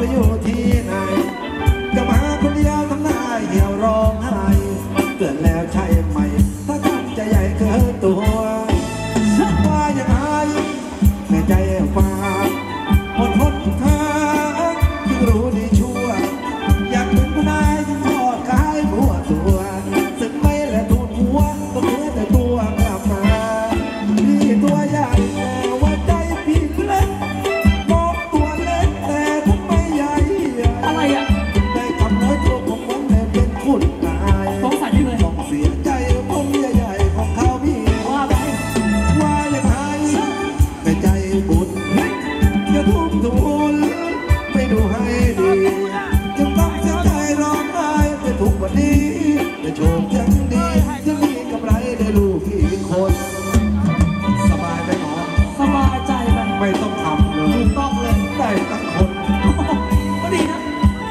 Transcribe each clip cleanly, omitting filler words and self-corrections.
อยู่ที่ไหนจะมาคนเดียวทำหน้าเหี่ยวร้องไห้เตือนแล้วใช่ไหมถ้าทำใจใหญ่เกินตัวว่าอย่างไรในใจฟ้าหมดหนทางที่รู้ดีชั่วอยากเป็นผู้นายที่ทอดกายบัวตัวสึกไม่และทูนหัวต้องเหลือแต่ตัวกลับมาพี่ตัวใหญ่แต่ว่าใจพี่เล็กมองตัวเล็กแต่ทำไมใหญ่อะไรอ่ะได้กำเนิดตัวของผมเลยเป็นคุณนายต้องใส่เลยต้องเสียใจผมใหญ่ๆของเขาพี่ว่าไปว่าอย่างไรในใจบุญจะทุ่มทุนไม่ดูให้ดียังต้องเสียใจร้องไห้ไปทุกวันนี้แต่โชคยังดียังมีกำไรได้ลูกอีกคนสบายไหมหมอสบายใจไปไม่ต้องทำเลยถูกต้องเลยได้ตั้งคนก็ดีนะ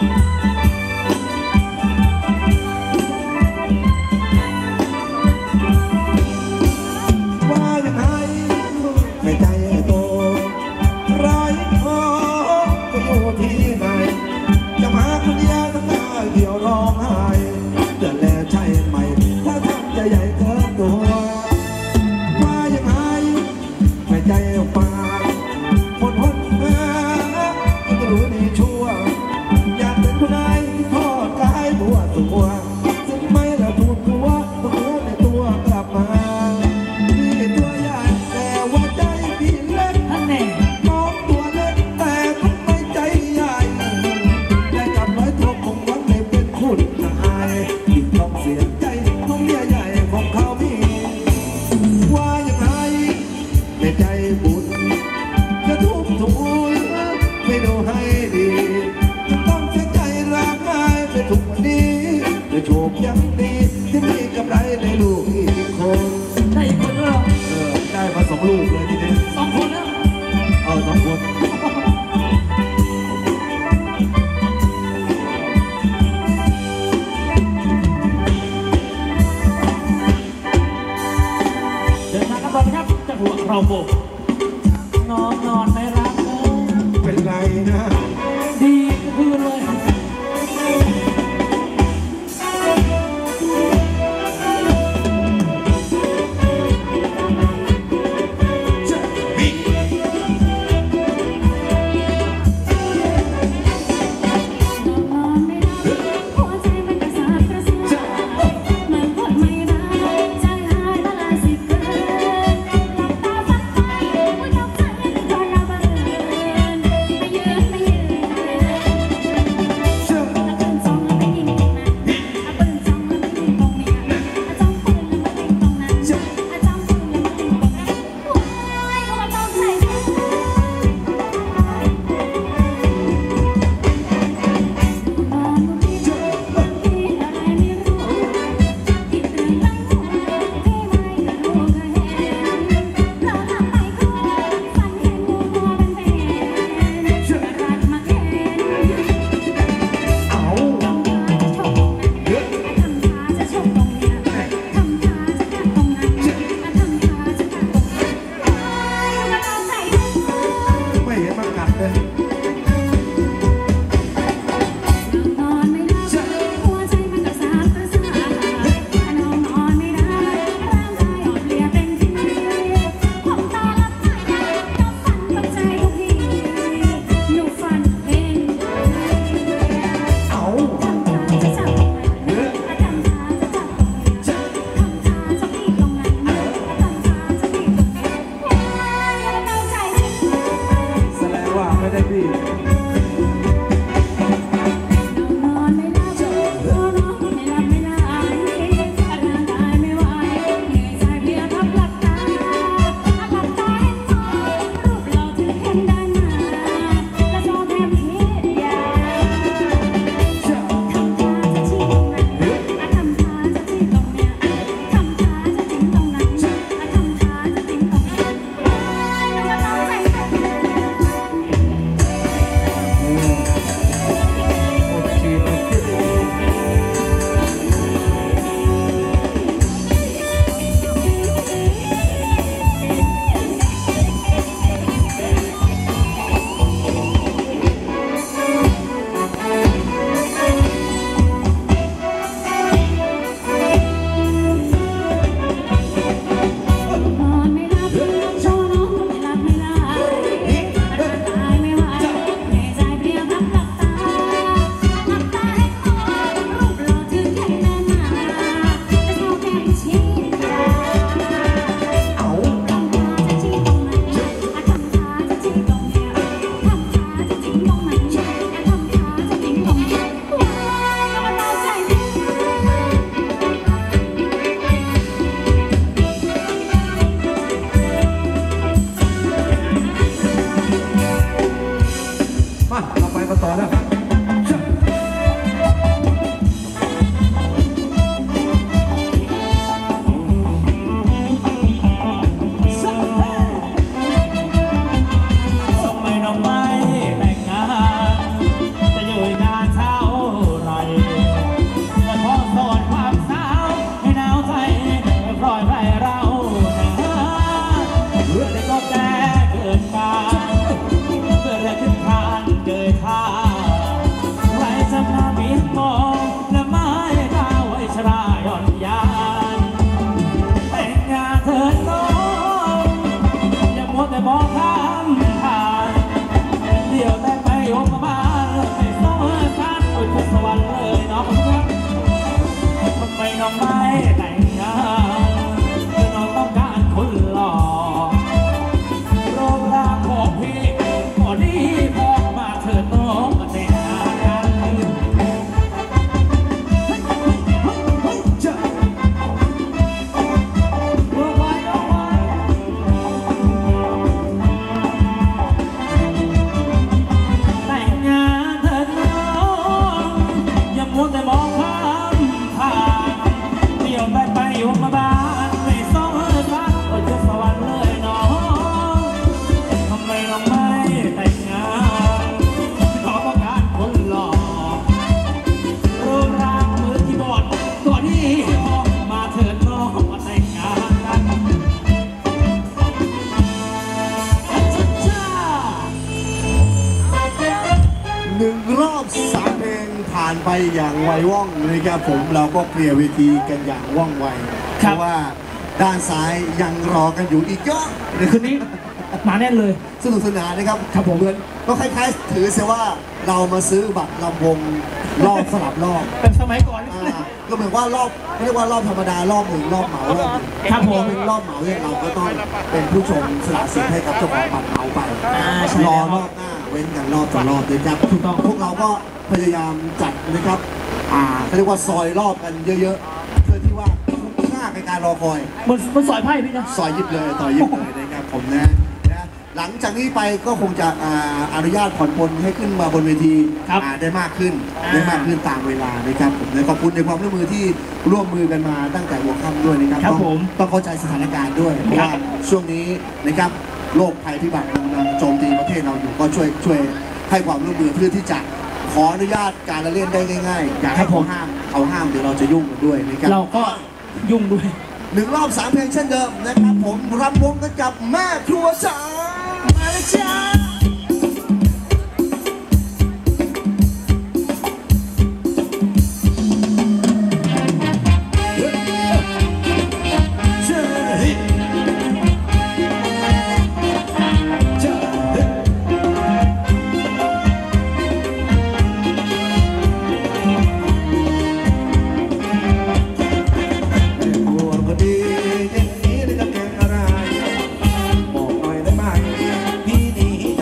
ว่าอย่างไรในใจโตไร้พอก็อยู่ที่ไหนจะมาคนเดียวทั้งหน้าเหี่ยวร้องไห้เดือดแล้วใช่ไหมถ้าทำใจใหญ่เกินตัวว่าอย่างไรในใจฟ้าหมดหนทางก็รู้ดีชั่วอยากเป็นผู้นายที่ทอดกายบัวตัวซึ่งไม่ละถูกตัวต้องเหลือในตัวกลับมาพี่ตัวใหญ่แต่ว่าใจพี่เล็กท่านแน่น้องตัวเล็กแต่ทำไมใจใหญ่ได้กลับไว้ตัวคงหวังให้เป็นคุณนายที่ต้องเสียใจของเมียใหญ่ของเขาพี่ว่าอย่างไรในใจบุญจะทุบทุนไม่ดูให้ดีจะต้องเสียใจร่างกายไปทุกวันนี้จะโชคยังดีที่มีกำไรในลูกอีกคนได้อีกคนด้วยได้มา2 ลูกเลยทีนี้ 2 คนแล้ว 2 คนเดินทางกันต่อนะครับจากหัวเราโบนอนไม่รับเป็นไรนะดีคืนเลยกันต่อนะครับไปอย่างไวว่องนะครับผมเราก็เคลียร์เวทีกันอย่างว่องไวเพราะว่าด้านซ้ายยังรอกันอยู่อีกเยอะคืนนี้หนาแน่นเลยสนุกสนานนะครับครับผมเหมือนก็คล้ายๆถือเสียว่าเรามาซื้อบัตรลำวงรอบสลับรอบเป็นสมัยก่อนก็เหมือนว่ารอบไม่เรียกว่ารอบธรรมดารอบหนึ่งรอบเหมารอบหนึ่งครับผมเป็นรอบเหมาเนี่ยเราก็ต้องเป็นผู้ชมสละสิทธิ์ให้กับเจ้าของบัตรเหมาไปรอรอบหน้าเว้นกันรอบต่อรอบเลยครับถูกต้องพวกเราก็พยายามจัดนะครับเขาเรียกว่าซอยรอบกันเยอะๆเพื่อที่ว่าหน้าในการรอคอยมันซอยไพ่พี่นะซอยยิบเลยต่อยิบเลยนะครับผมนะหลังจากนี้ไปก็คงจะอนุญาตผ่อนปลนให้ขึ้นมาบนเวทีได้มากขึ้นตามเวลานะครับผมขอบคุณในความร่วมมือที่ร่วมมือกันมาตั้งแต่หัวค่ำด้วยนะครับต้องเข้าใจสถานการณ์ด้วยเพราะว่าช่วงนี้นะครับโรคภัยพิบัติกำลังโจมตีประเทศเราอยู่ก็ช่วยให้ความร่วมมือเพื่อที่จะขออนุญาตการเล่นได้ง่ายๆอยากให้เขาห้ามเดี๋ยวเราจะยุ่งกันด้วยนะครับเราก็ยุ่งด้วย 1 รอบ 3 เพลงเช่นเดิมนะครับผมรับวงกันกับแม่ครัวสาวมาเลยจ้าพี่นี้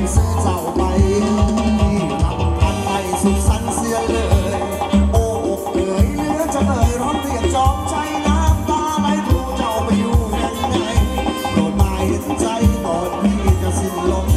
ซื้อเจ้าไปที่รับกันไปสุขสันต์เสียเลยโอ้อกเอ๋ยเหลือจะเอ่ยร้องเรียกจอมใจน้ำตาไหลทูเจ้าไปอยู่ยังไงโปรดมาเห็นใจตอนพี่จะสิ้นลม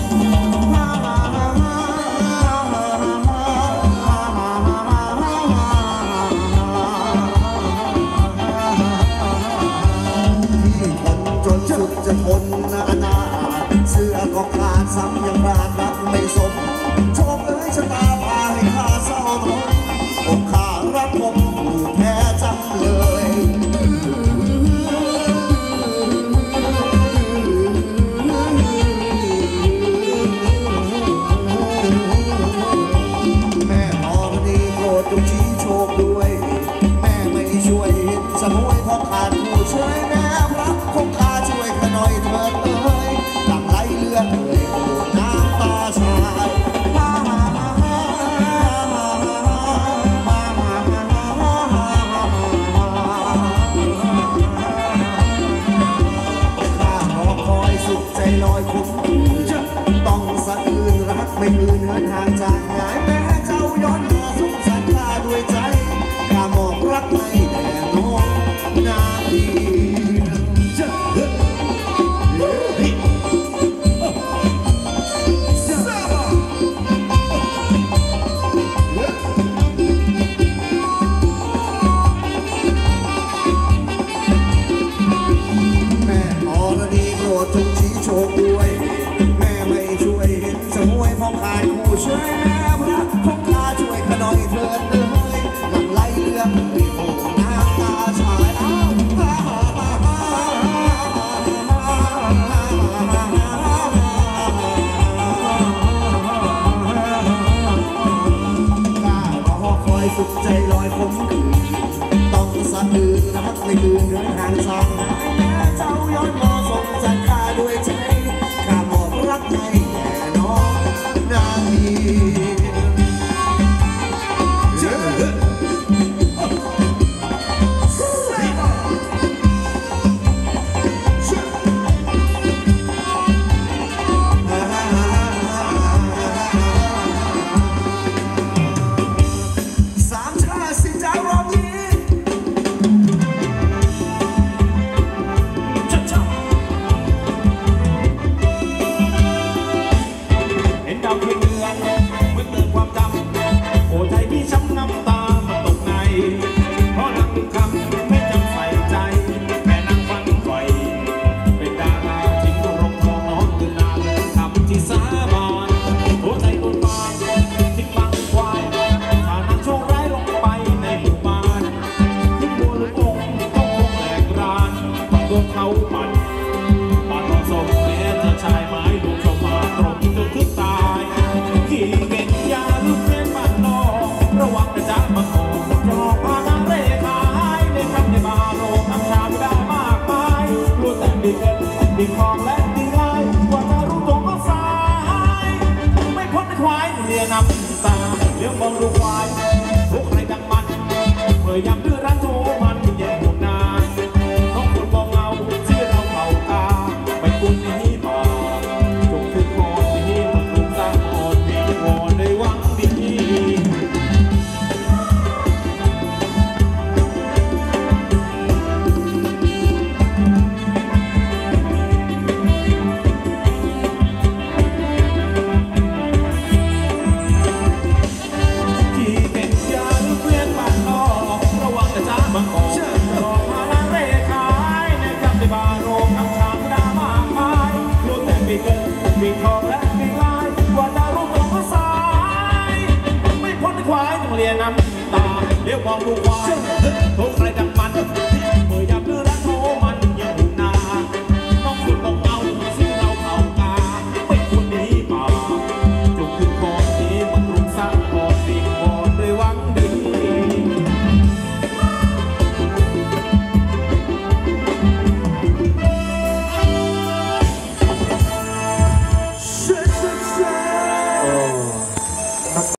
จะทนนาเสื้อก็ขาดซ้ำยังราดรักไม่สมโชคเอ้ยชะตาพาให้ข้าเศร้าทนอกข้ารักผมถูกแพ้จำเลยแม่พอดีโปรดจงชี้โชคด้วยแม่ไม่ช่วยเห็นสมุยเพราะขาดผู้ช่วยแม่พระคงข้าช่วยขน่อยเถิดเอ้ยหลังไหลเลือดเอ่ยน้ำตาชายข้ารอคอยสุขใจลอยคงต้องสะอื้นรักไม่อื่นเหินห่างจากหายแม้เจ้าย้อนมาสงสารข้าด้วยใจข้ามอบรักไม่แด่น้องนาทีจงชี้โชคด้วยแม่ไม่ช่วยเห็นสมุยเพราะขาดผู้ช่วยแม่พระคงข้าช่วยขน่อยเถิดเลยหลังไหลเลือดไม่โผล่น้ำตาชายข้ารอคอยสุขใจลอยคมคืนต้องสะอื้นรักไม่ลืมเดินห่างจากแม่เจ้าย้อนมาส่งจันข้าด้วยใจข้ามอบรักให้แก่น้องนาทีดีคลองและดีลายกว่าจะรู้ตัวก็สายไม่พ้นควายเรียน้ำตาเลี้ยงมองดูควายทุกใครดังมันเมื่อยามดื้อรั้นโทมันแย่หัวนาน้องคนมองเงาที่เราเผาตาไปกุนนี้มาจงคือคอนนี้มันลุกสร้างอ่อนดีวอนในวังดีมีทองและมีลายกว่าจะรู้ตัวก็สายไม่พ้นควายต้องเรียนน้ำตาเลี้ยวมองดูควายทุกใครดังมัน